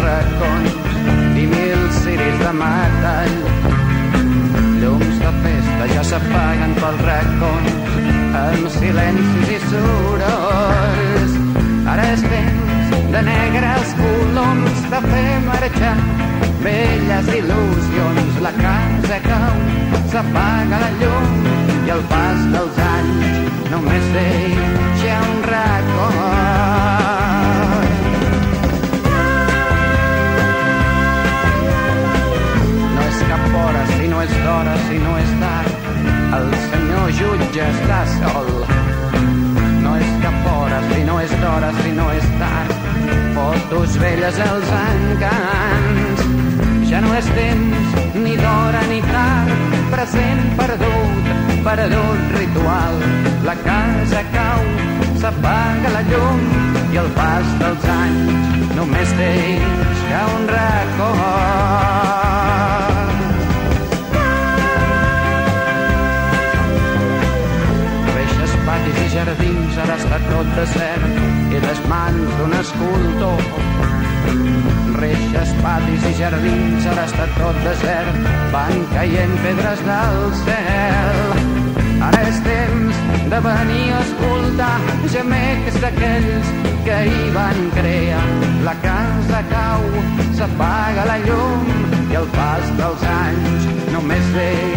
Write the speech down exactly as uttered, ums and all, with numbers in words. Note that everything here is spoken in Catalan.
racons i mil ciris de metall. Llums de festa ja s'apaguen pels racons amb silencis i sorolls. Ara és temps de negres coloms, de fer marxar velles il·lusions. La casa cau, s'apaga la llum i al pas dels anys només deixa un record. No és cap hora si no és d'hora, si no és tard, el senyor jutge està sol. No és cap hora si no és d'hora, si no és tard, fotos velles als encants. Ja no és temps ni d'hora ni tard, present perdut, perdut ritual. La casa cau, s'apaga la llum i al pas dels anys només deixa un record. Reixes, patis i jardins, ara està tot desert i les mans d'un escultor. Reixes, patis i jardins, ara està tot desert, van caient pedres del cel. Ara és temps de venir a escoltar gemecs d'aquells que hi van crear. La casa cau, s'apaga la llum i al pas dels anys només ve